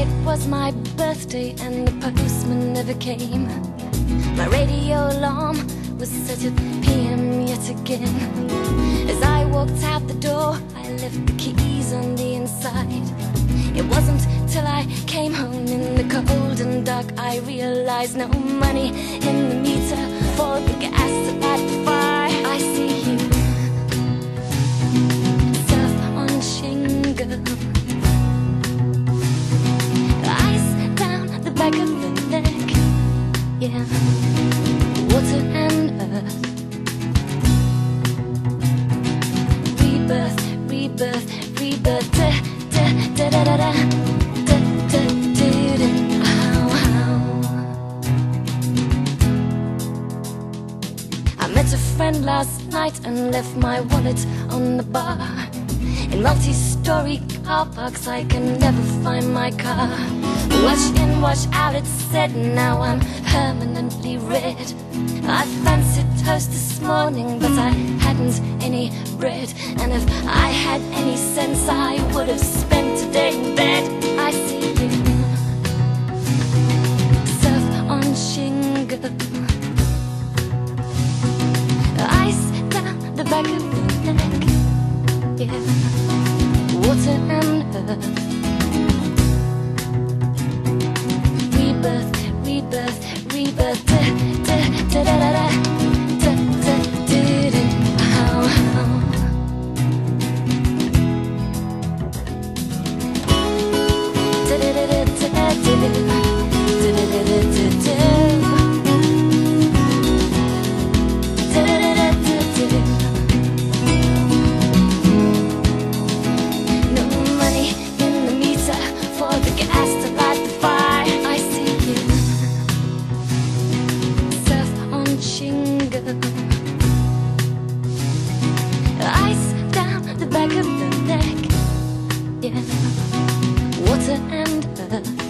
It was my birthday and the postman never came. My radio alarm was set at PM yet again. As I walked out the door, I left the keys on the inside. It wasn't till I came home in the cold and dark I realized no money in the meter for the gas to light the fire. I see you, surf on shingle, ice down the back of the neck, yeah, water and earth, rebirth, rebirth, rebirth, da da da da da da, da da da da, how, how. I met a friend last night and left my wallet on the bar. In multi-story car parks I can never find my car. Wash in, wash out, it said, now I'm permanently red. I fancied toast this morning, but I hadn't any bread. And if I had any sense, I would have spent today in bed. I see you, surf on shingle, ice down the back of the neck, yeah, water and earth, rebirth, rebirth, rebirth, da da da da da, da da da da, how, how. Da da da da da da, da da da da da da. No money in the meter for the gas to light the fire. I see you, surf on shingle, ice down the back of the neck, yeah, water and earth,